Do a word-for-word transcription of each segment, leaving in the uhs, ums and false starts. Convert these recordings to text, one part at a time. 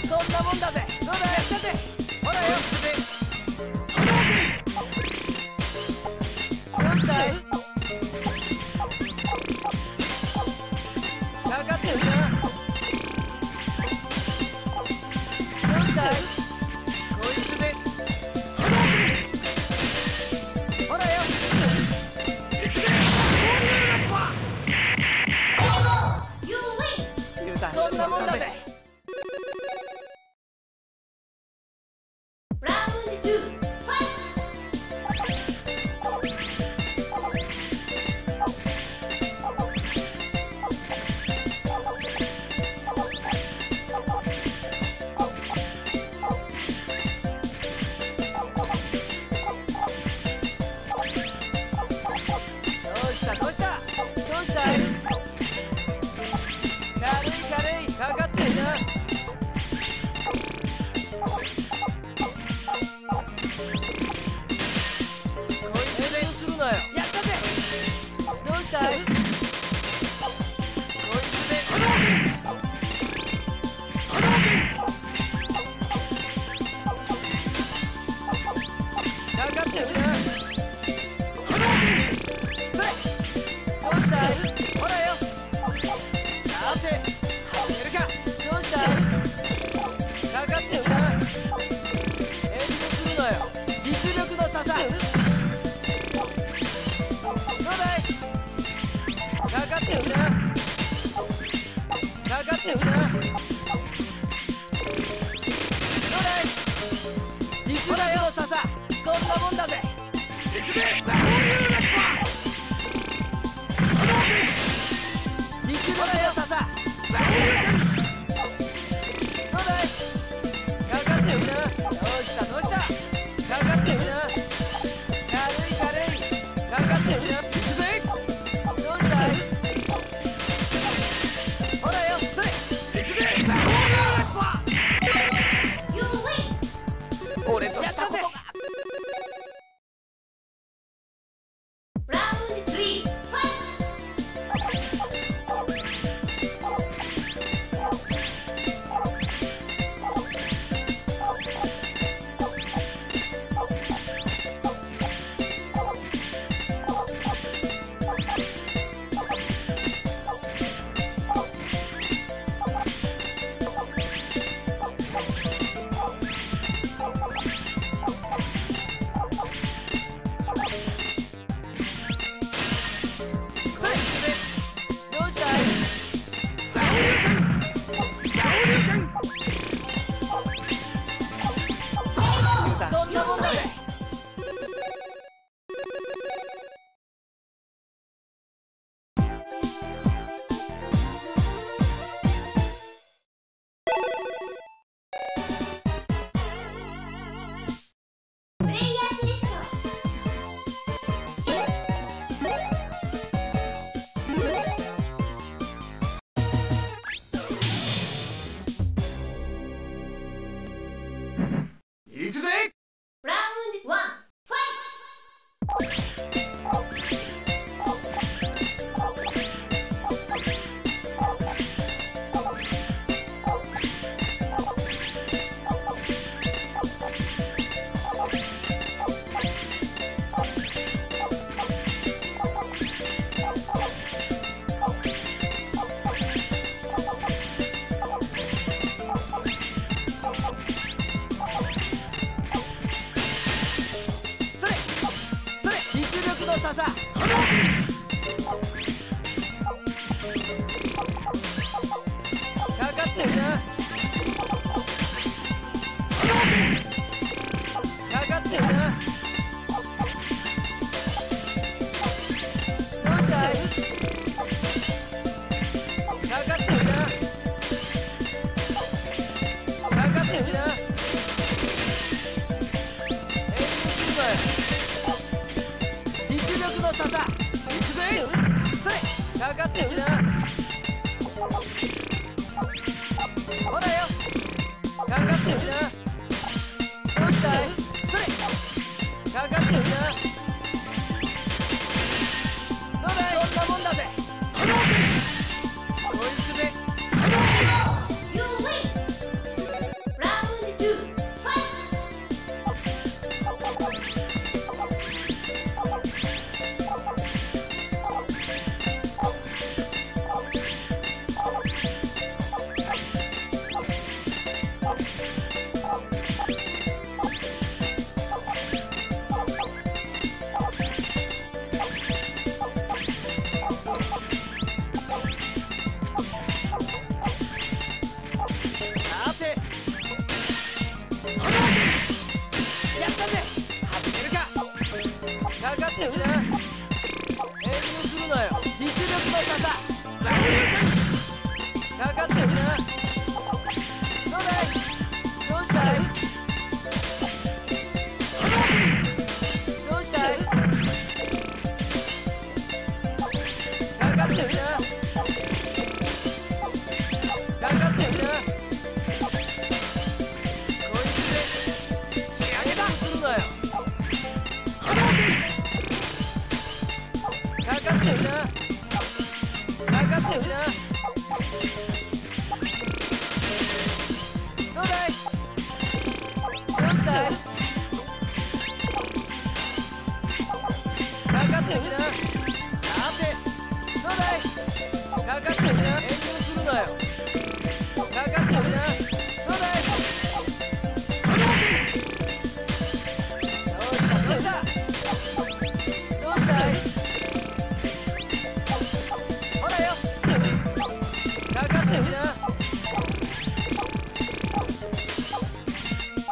こんなもんだぜ。どうだやったぜ。ほらよ。どうしたい？かかってるな。どうしたい？こいつで。ほらよ。こんなもんだぜ。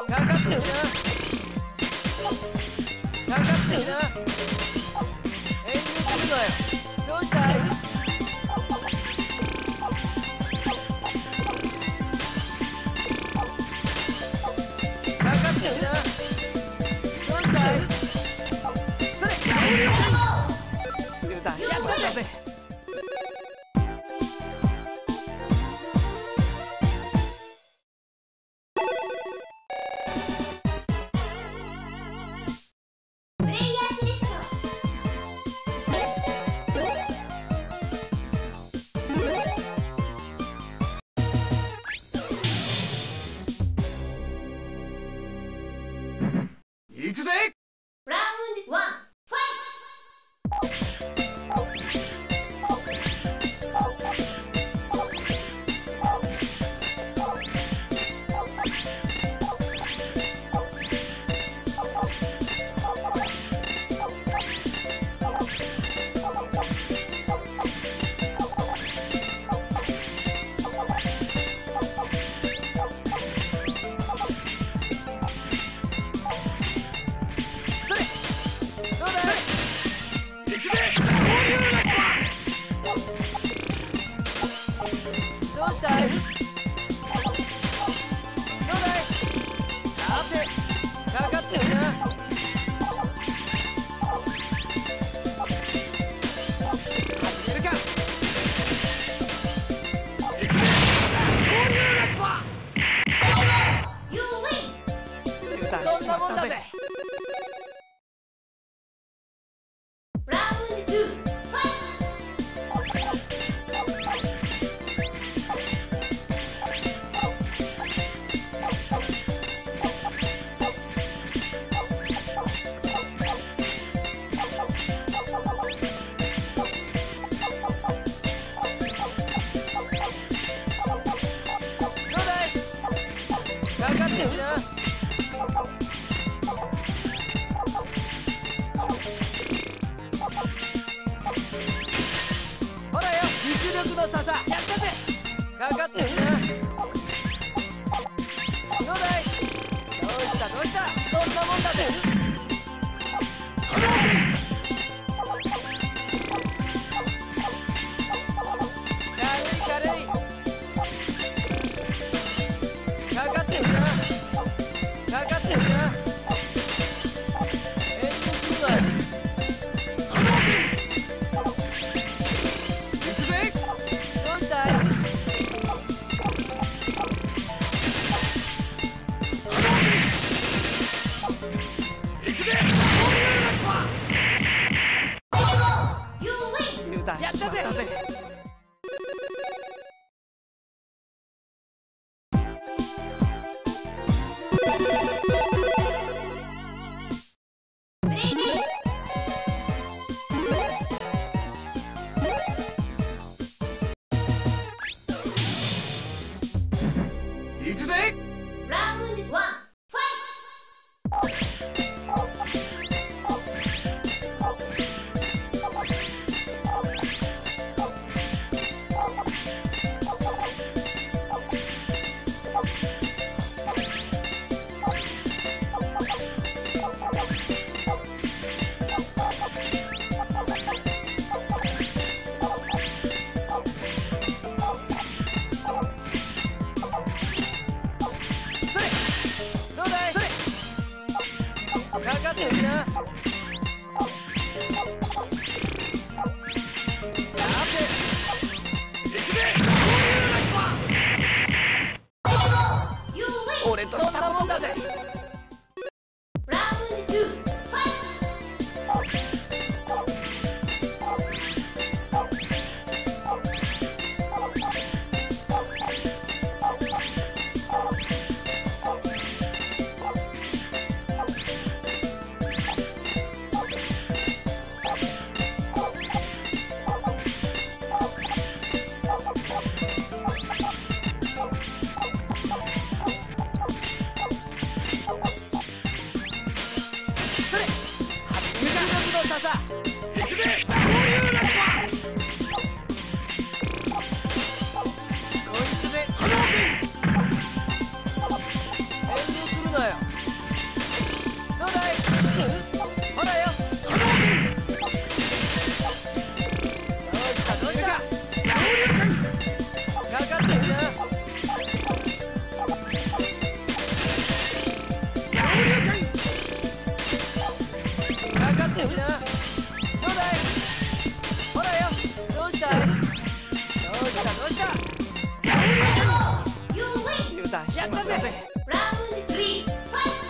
かかってるな。かかってるな。遠慮するなよ。 どうしたい？ かかってるな。 どうしたい？ それ。油断しまったぜ。行くぜ。 ラウンドワン、ファどうしたい？ どうだい。さて、かかってるな。始めるか。 ユーウィン。 油断しまったぜ。 ラウンドツー、ファイト。 かかってるな。ほらよ、実力の差さ。やったぜ。かかってるな。どうだい。どうしたどうした。そんなもんだぜ。軽い軽い。かかってるな。かかってるな。遠慮するなよ。行くぜ。 どうしたい？ 行くぜ。 ユーウィン。 油断しまったぜ。行くぜ。 ラウンドワン、ファイト。 どうだい。かかってるな。さて、行くぜ。 ユーウィン。 俺としたことだぜ。 ラウンドツー、ファイト。 出しまったぜ。 ラウンドスリー、ファイト。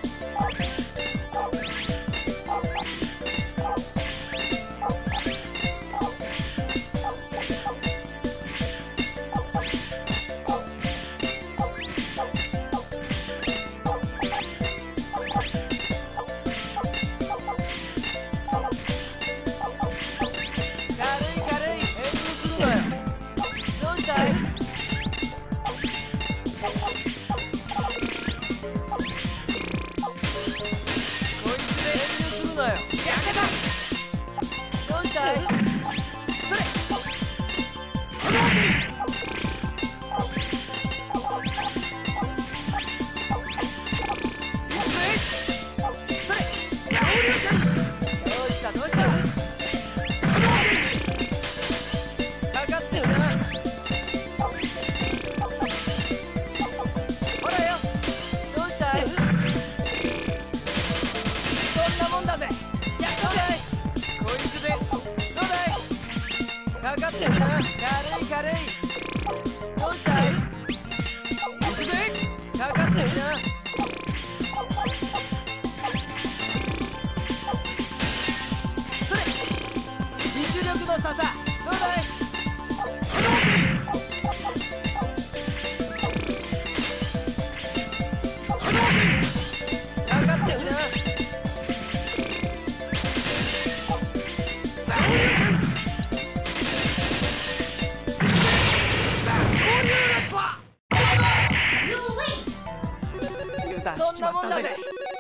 そんなもんだぜ。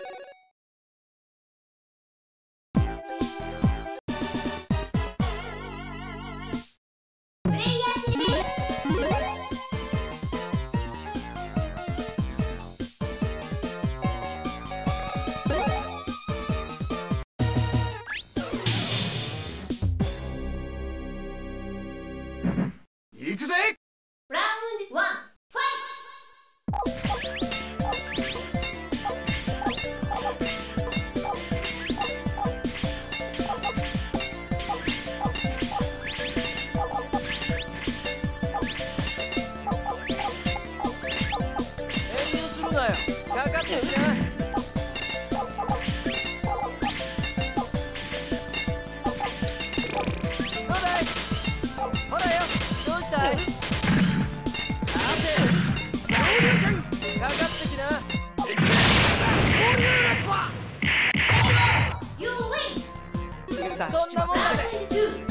プレイヤーチェンジ。 行くぜ。 ラウンドワン、ファイト。 そんなもんだぜ。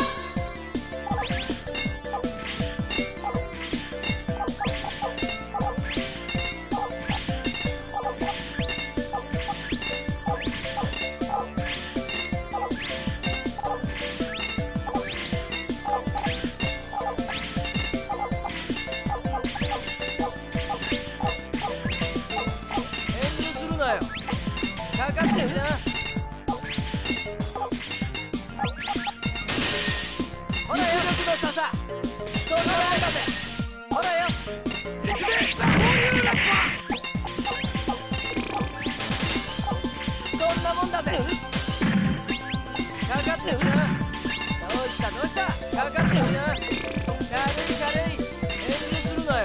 かかってるな。ほらよ、力の差さ。そんなもんだぜ。ほらよ。行くぜ。そんなもんだぜ。かかってるな。どうしたどうした。かかってるな。軽い軽い。遠慮するなよ。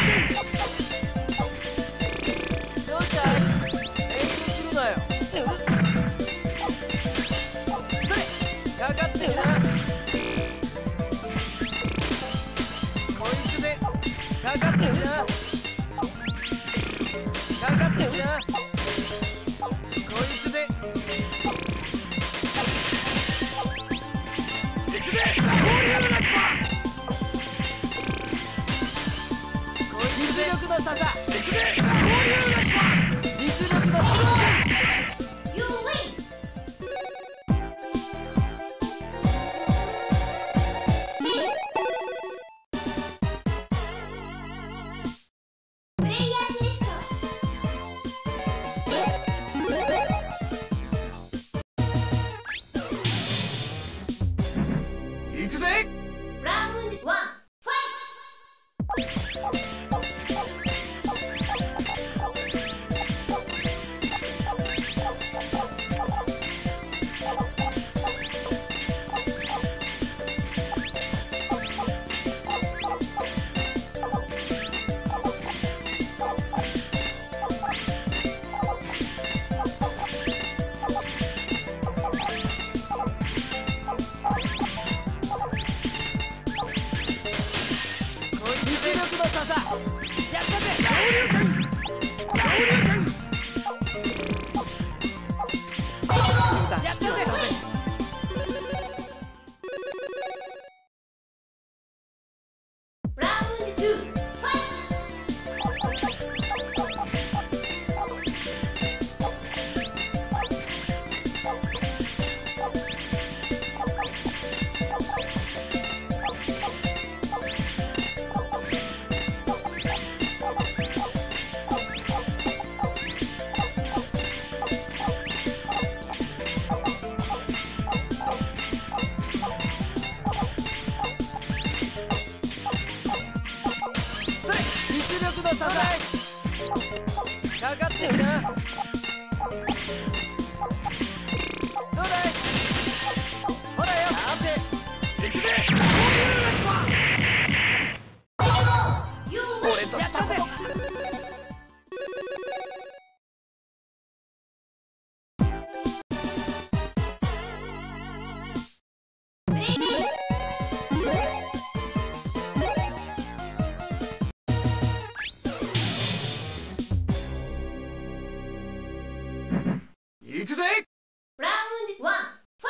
どうした。遠慮するなよ。かかってるな。こいつでかかってるな。かかってるな。こいつで行くぜ。こいつで実力の差さ。行くぜ。実力の差さ。 プレイヤーセレクト。 いかかってるな。どうだい。ほらよ。さて行くぜ。俺としたこと行くぜ。 ラウンドワンファ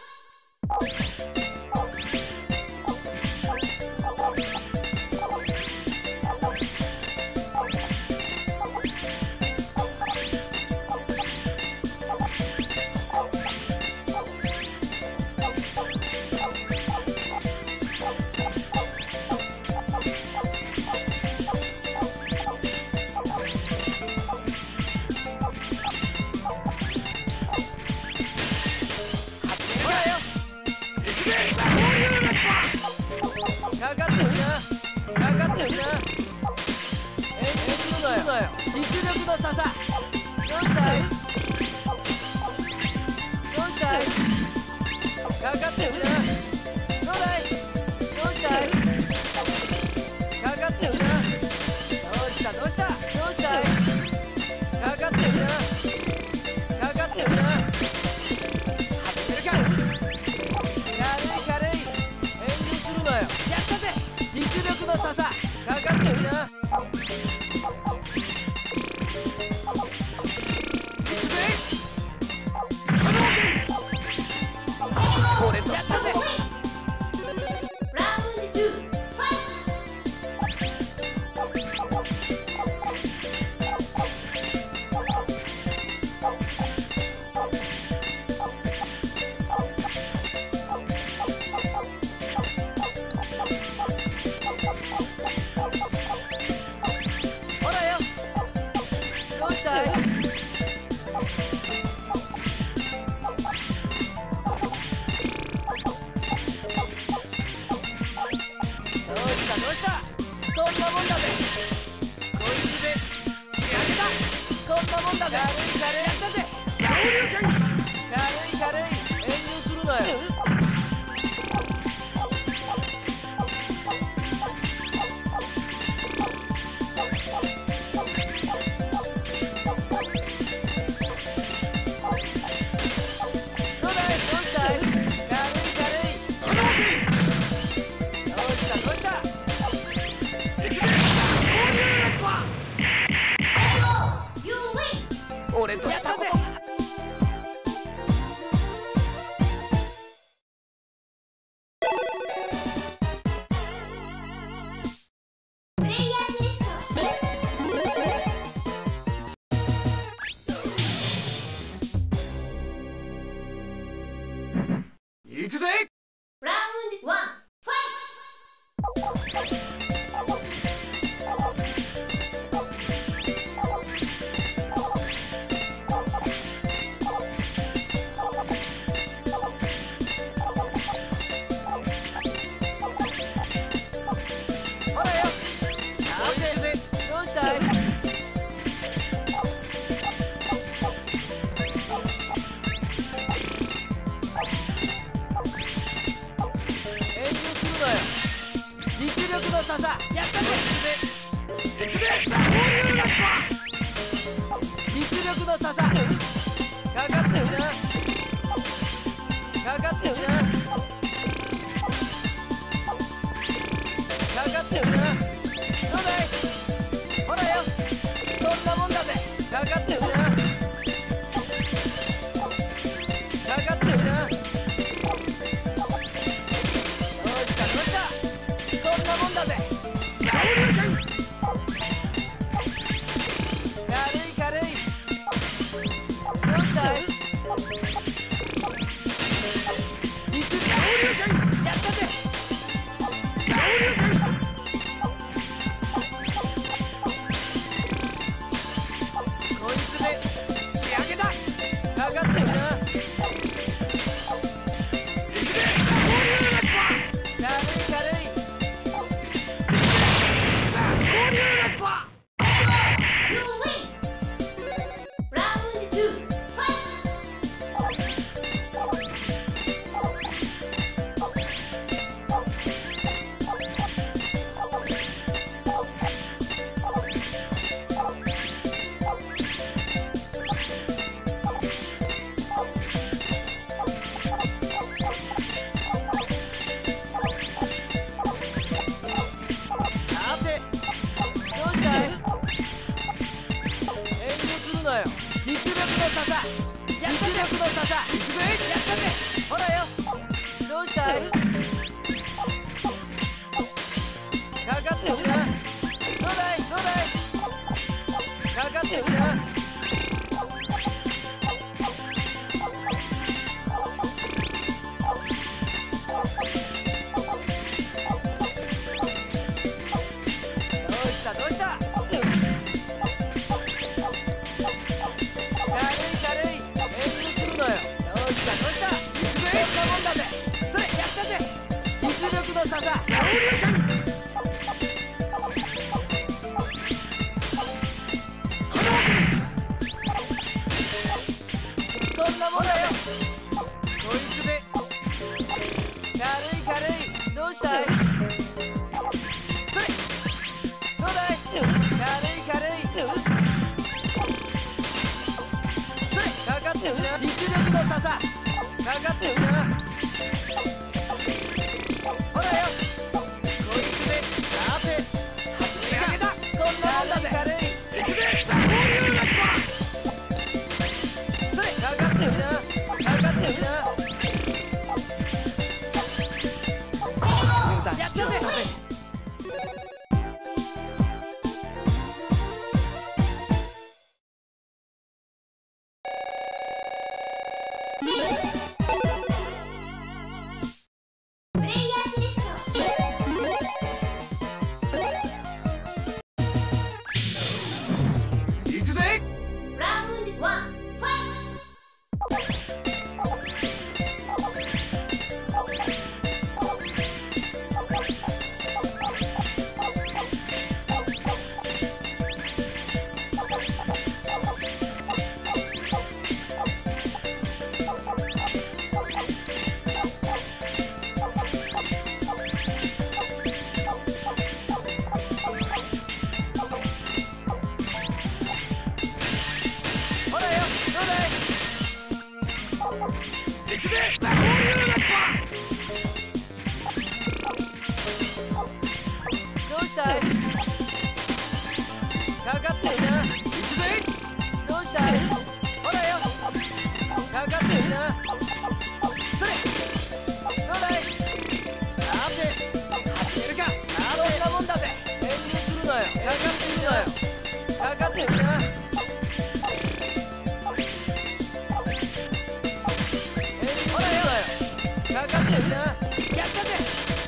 かかってるな。かかってるな。遠慮するなよ。実力の差さ。どうしたい。どうしたい。かかってるな。どうだい。どうしたい。かかってるな。どうしたどうした。どうしたい。かかってるな。かかってるな。始めるか。軽い軽い。遠慮するなよ。やったぜ。実力の差さ。かかってるな。俺としたぜ。 のよ。実力の差さ、実力の差さ、いくぜ、やったぜ。ほらよ。どうしたい？かかってるな。どうだいどうだい。かかってるな。ささ、そんなもんだよ。こいつで軽い軽い。どうしたい？どうだい？軽い軽い。かかってるな。実力の差さかかってるな。ほらよ。こいつでさて走り上げた。こんなもんだぜ。軽い。いくぜ。それかかってるな。かかってるな。やったぜ。どうしたい？かかってるな。行くぜ。どうしたい？ほらよ。かかってるな。それ。どうだい？さて走れるか。そんなもんだぜ。遠慮するなよ。かかってるのよ。かかってるな。ほらよ。かかってるな。やったぜ。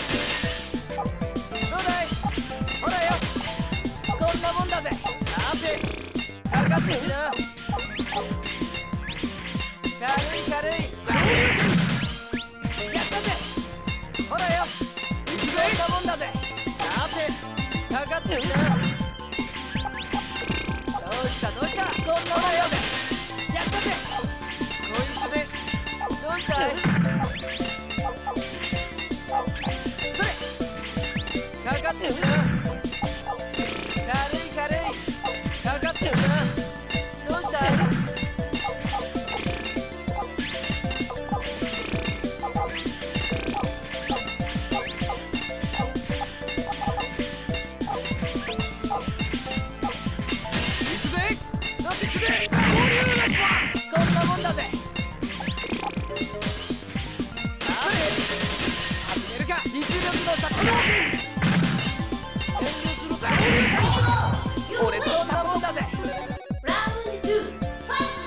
どうだい？ほらよ。こんなもんだぜ。さてかかってるな。軽い軽い。やったぜ。ほらよ。こんなもんだぜ。さてかかってるな。どうしたどうした。こんなもんだぜ。やったぜ。こいつでどうしたい？かかってるな。軽い軽い。かかってるな。どうしたい？行くぜ。行くぜ。こんなもんだぜ。さて始めるか。実力の差。俺とたもんだぜ。 ラウンドツー、ファイ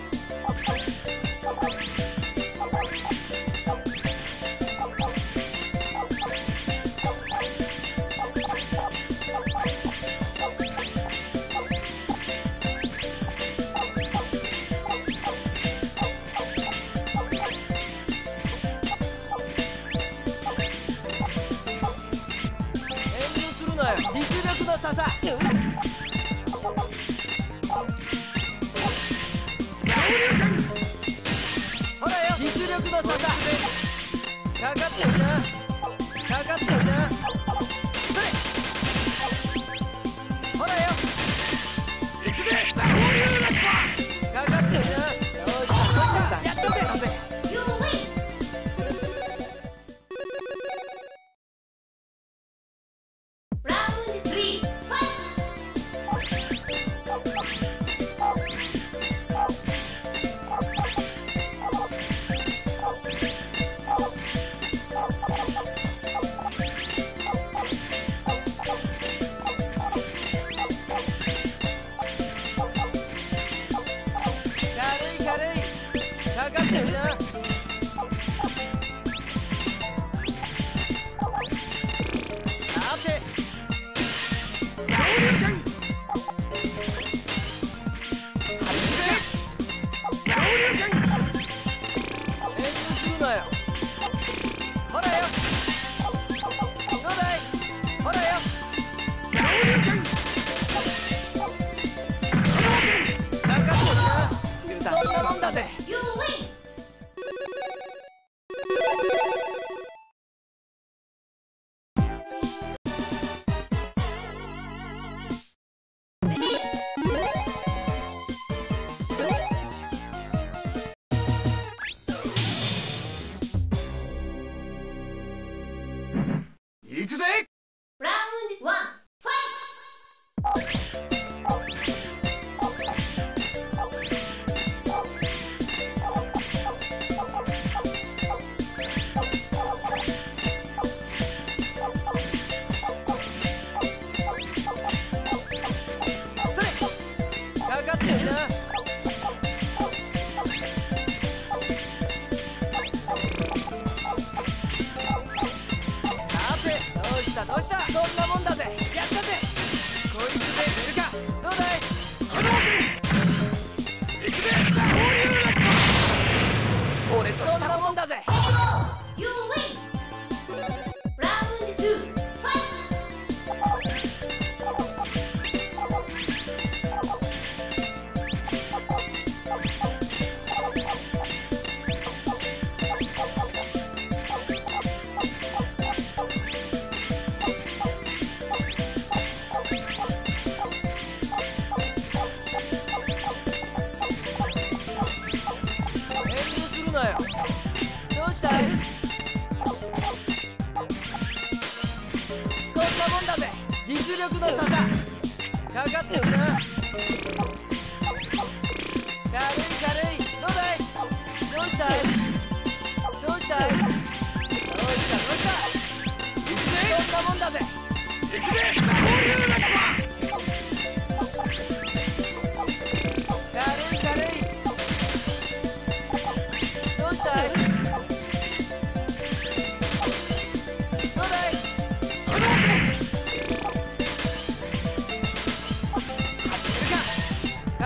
遠慮するなよ。実力の差さ。ほらよ。実力の差さ。かかってるな。かかってるな。それ。ほらよ。行くぜ。かかってるな。よし、やったぜ。 ユーウィン。ラウンドスリー、ファイ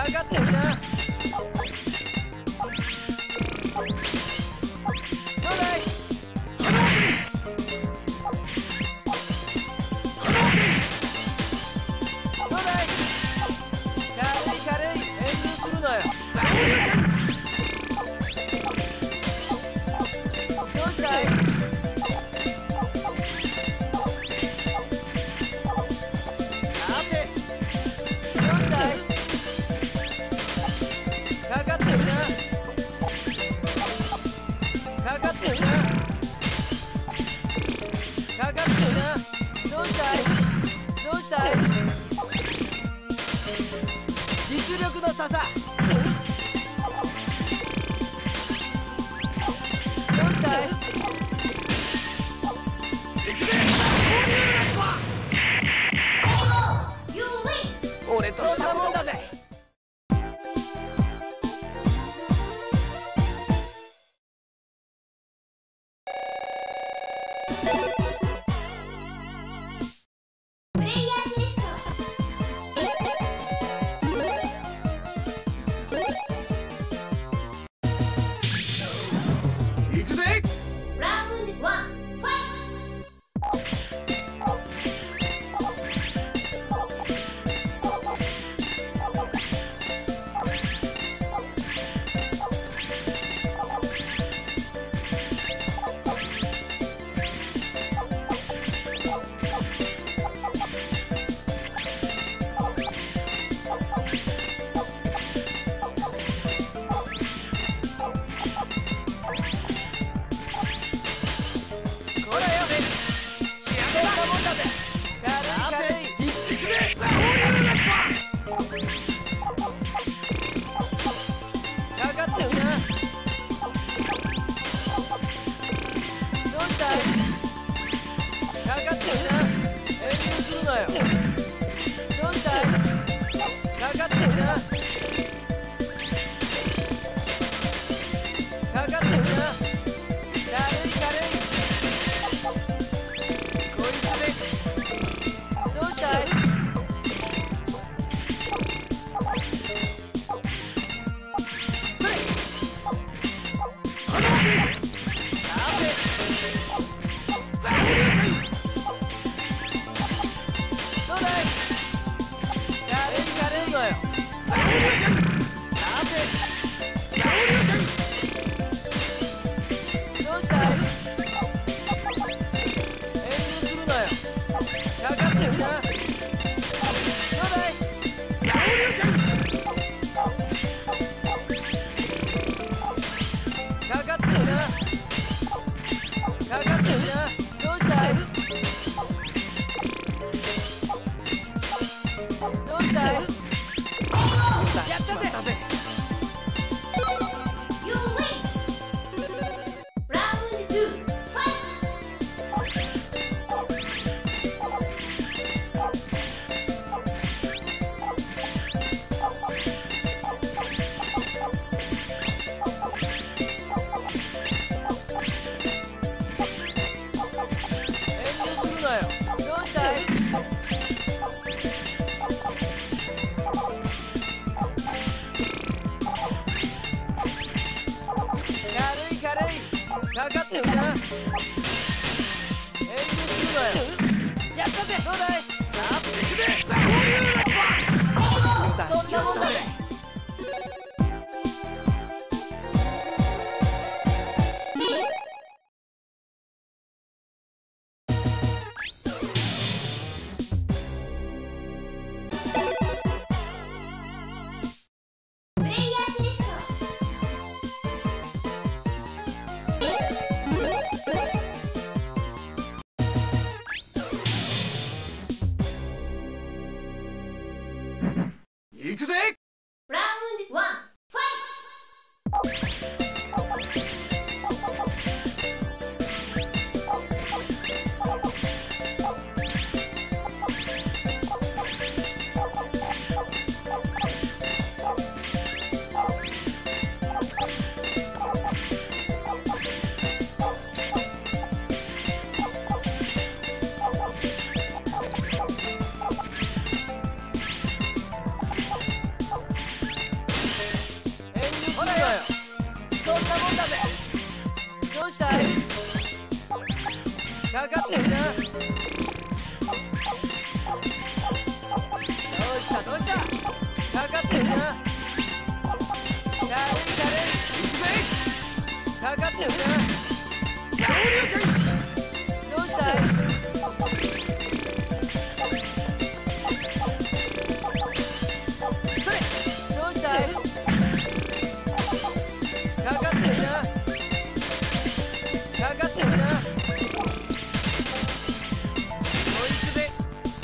かかってるな。どうだい。どうだい。軽い軽い、遠慮するなよ。どうしたい。かかってるな。かかってるな。かかってるな。どうしたい。どうしたい。実力の差さ。どうしたい。俺としたもんだぜ。 プレイヤーセレクト。 行くぜ。 ラウンドワン、ファイ行くぜ。 ってるな。どうしたい？それどうしたい？かかってるな。かかってるな。こいつで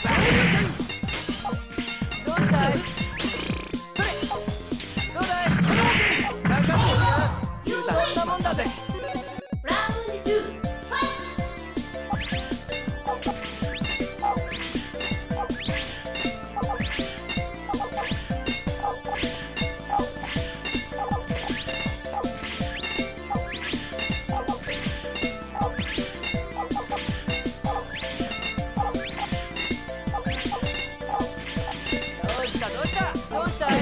どうしたい？それどうだい？かかってるな。そんなもんだぜ。どうしたい？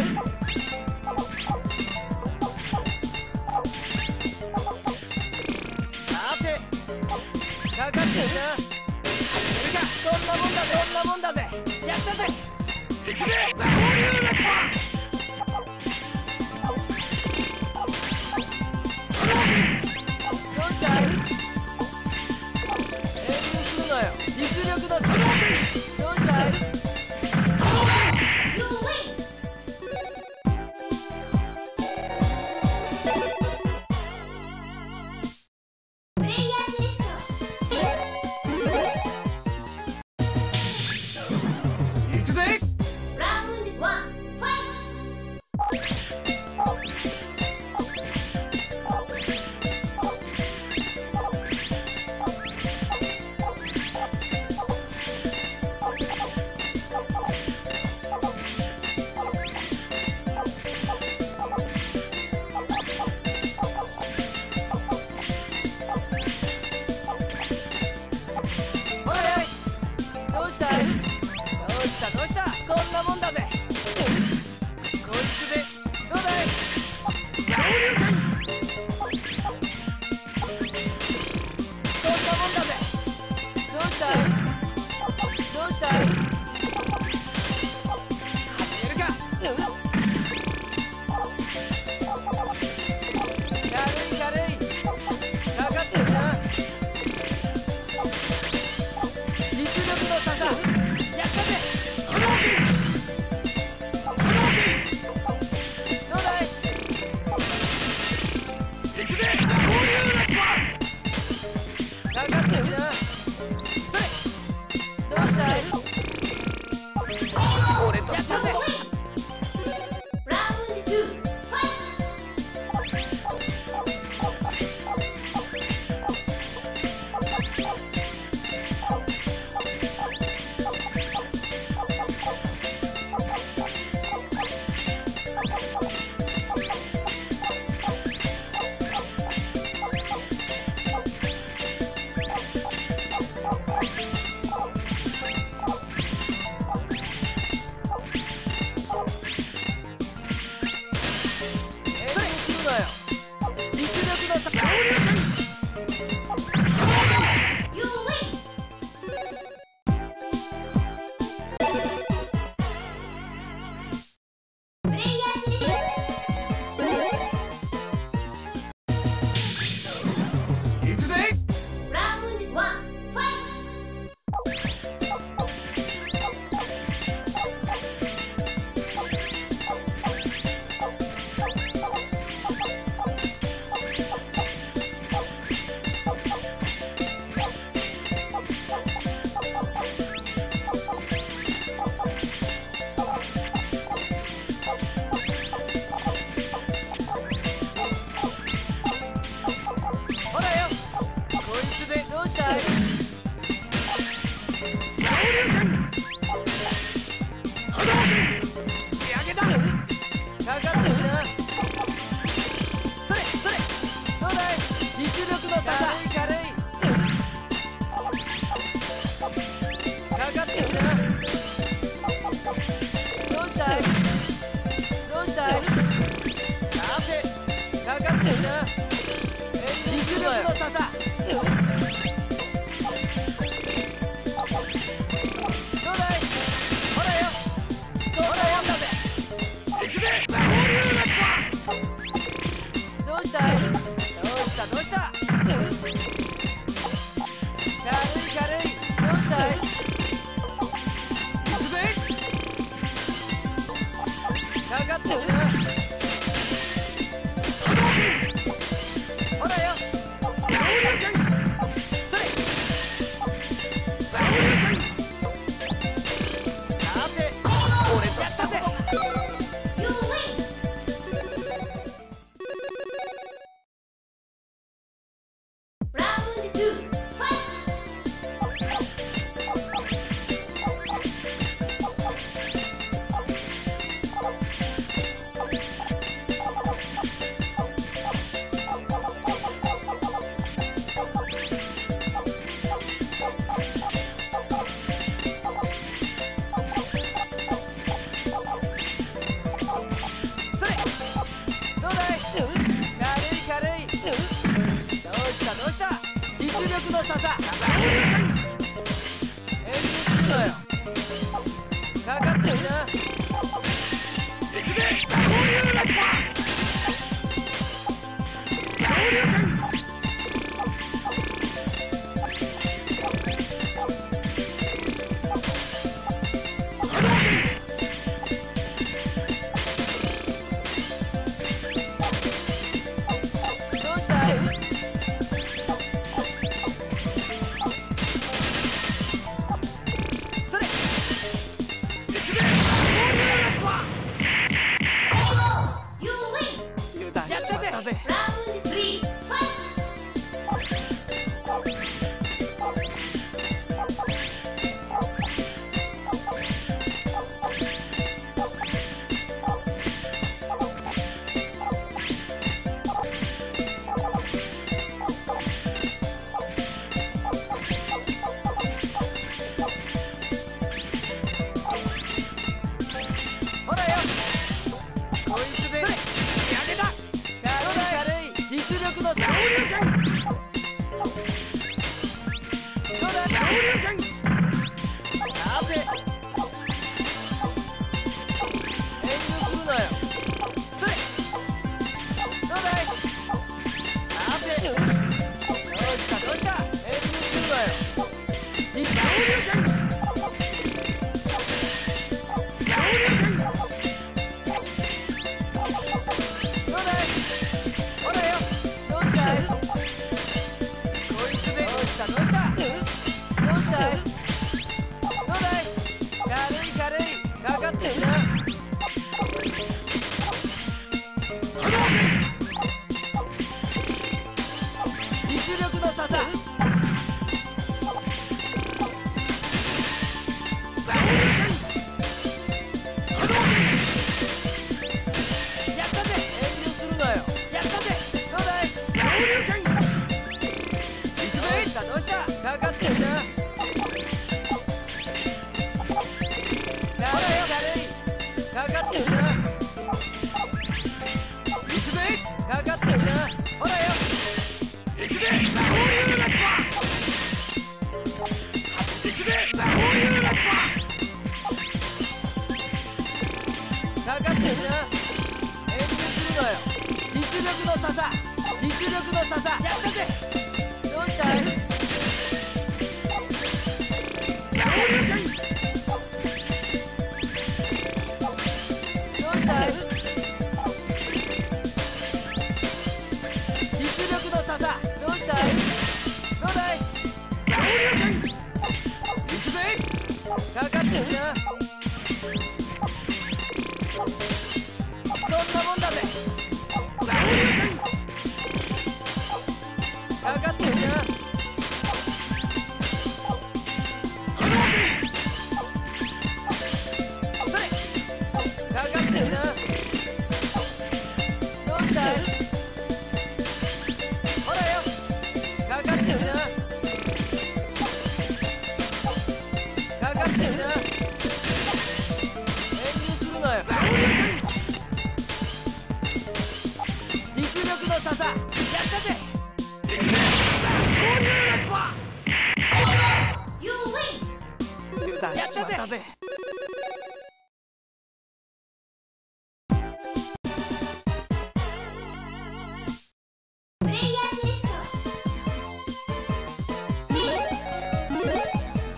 さて、かかってるな。いけるか。そんなもんだぜ。そんなもんだぜ。やったぜ。いくぜ。恐竜熱波。どうしたい？遠慮するなよ。実力だ。どうしたい？どうした？こんなもんだぜ。こいつでどうだい？恐竜界。こんなもんだぜ。どうしたい？どうしたい？始めるか。軽い軽い。かかってるな。実力の差だ。やったぜ。かかってるな。それどうしたい？俺としたぜ。どうしたどうしたかかってるな。ほらよ。それ。さて、俺としたぜ。 You win! Round two, fight! ささ遠慮するなよ。かかってるな。行くぜ。恐竜ラッパ恐竜拳。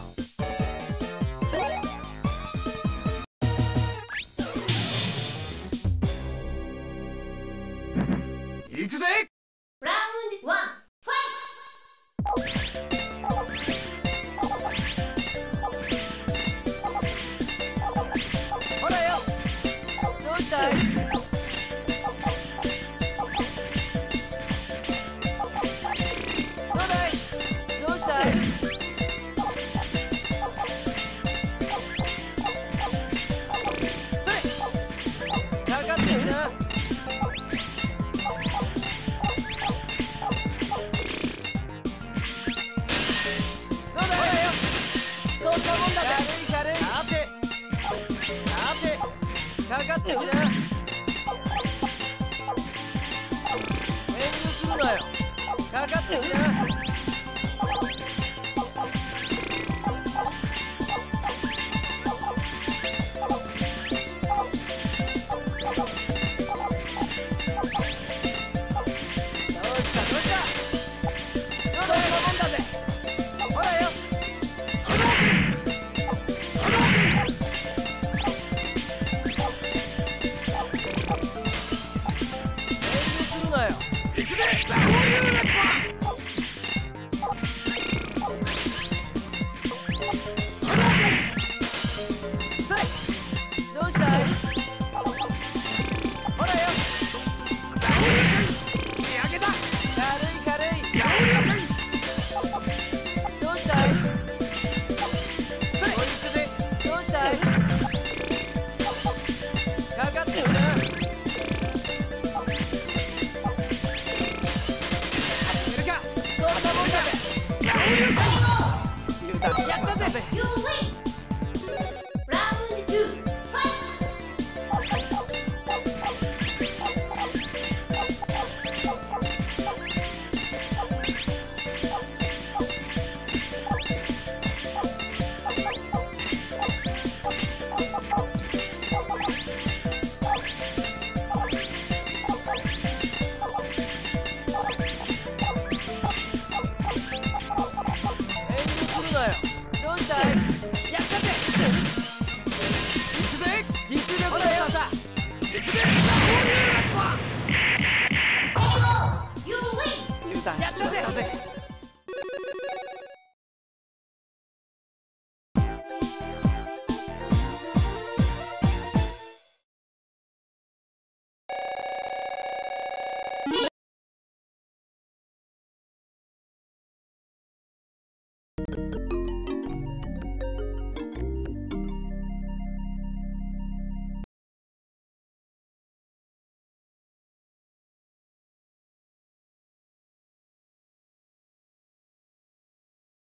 Round 行くぜ。 ラウンドワンファイト。 ほらよ。どうしたい？どうだい？どうしたい？かかってるな。どうだい？そんなもんだぜ。軽い軽い。さてさてかかってるな。遠慮するなよ。かかってるな。やったぜ。 You win! ラウンドツーファどうしたい？やったぜ。行くぜ。実力だよさ。行くぜ。 イ You win! やったぜ。 You